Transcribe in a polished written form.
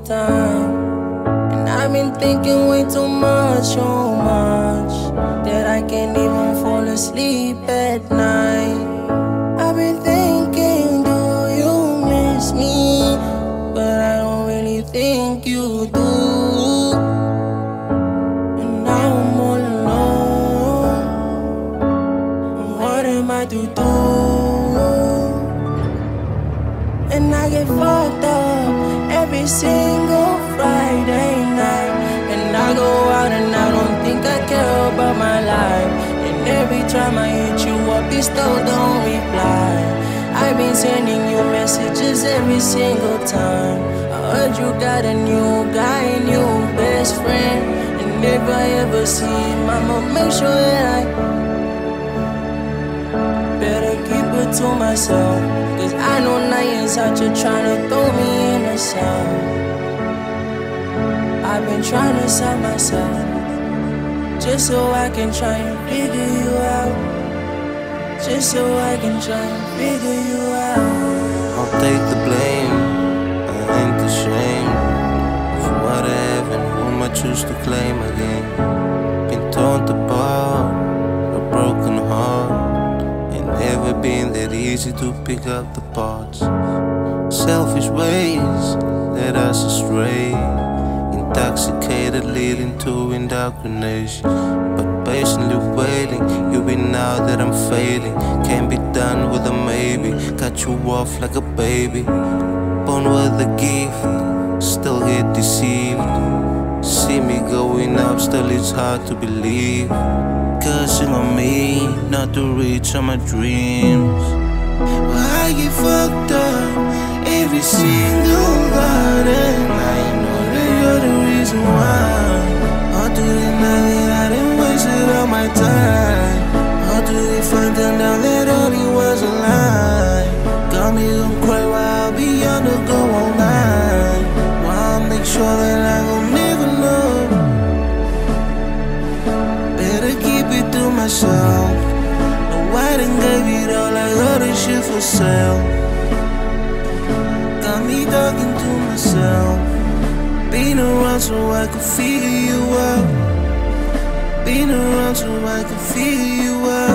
time. And I've been thinking way too much, so much, that I can't even fall asleep at night. I've been thinking, do you miss me? But I don't really think you do. And now I'm all alone. What am I to do? And I get fucked up every single Friday night. And I go out and I don't think I care about my life. And every time I hit you up, you still don't reply. I've been sending you messages every single time. I heard you got a new guy, a new best friend. And if I ever see him, I'ma make sure that I better keep it to myself. Cause I know niggas out here tryna throw me in the sun. I've been trying to sell myself just so I can try and figure you out. Just so I can try and figure you out. I'll take the blame, I ain't ashamed for what I have and whom I choose to claim again. Been torn apart, a broken heart. Ain't never been that easy to pick up the parts. Selfish ways led us astray, intoxicated leading to indoctrination. But patiently waiting, you win now that I'm failing. Can't be done with a maybe, cut you off like a baby. Born with a gift, still get deceived. See me going up, still it's hard to believe. Cursing on me, not to reach all my dreams. Well, I get fucked up every single night, and I know that you're the reason why. How do they know that I didn't waste all my time? How do they find out that all it was a lie? Got me gon' cry while I'll be on the go all night. While I make sure that I gon' never know. Better keep it to myself. No, I done gave it all, I got this shit for sale. Got me talking to myself. Been around so I can figure you out. Been around so I can figure you out.